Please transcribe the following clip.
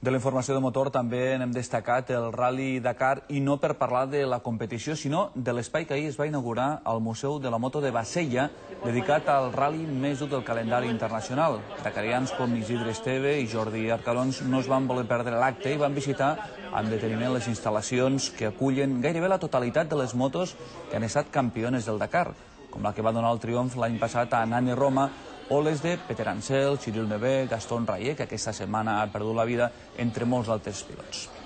De la informació de motor també n'hem destacat el Rally Dakar i no per parlar de la competició, sinó de l'espai que ahir es va inaugurar al Museu de la Moto de Bassella, dedicat al rally més dur del calendari internacional. Dakarians com Isidre Esteve i Jordi Arcalons no es van voler perdre l'acte i van visitar amb deteniment les instal·lacions que acullen gairebé la totalitat de les motos que han estat campiones del Dakar, com la que va donar el triomf l'any passat a Nani Roma, o les de Peter Ansel, Cyril Nevé, Gaston Rayet, que aquesta setmana ha perdut la vida, entre molts altres pilots.